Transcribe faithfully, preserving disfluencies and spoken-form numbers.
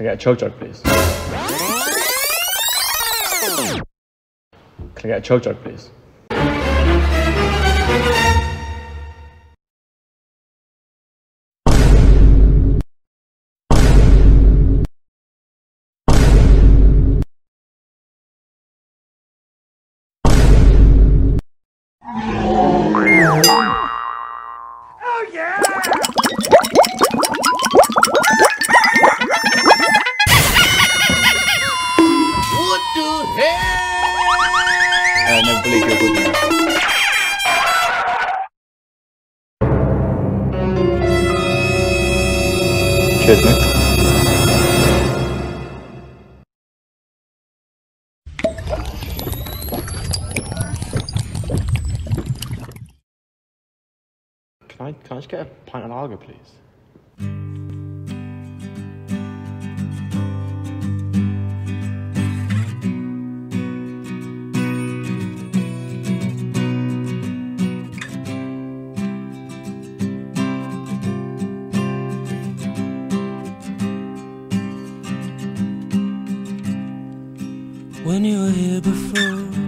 Can I get a Chug Jug, please? Can I get a Chug Jug, please? Oh yeah! What the hell? I never believe you're good enough. Cheers, mate. Can I, can I just get a pint of lager, please? When you were here before,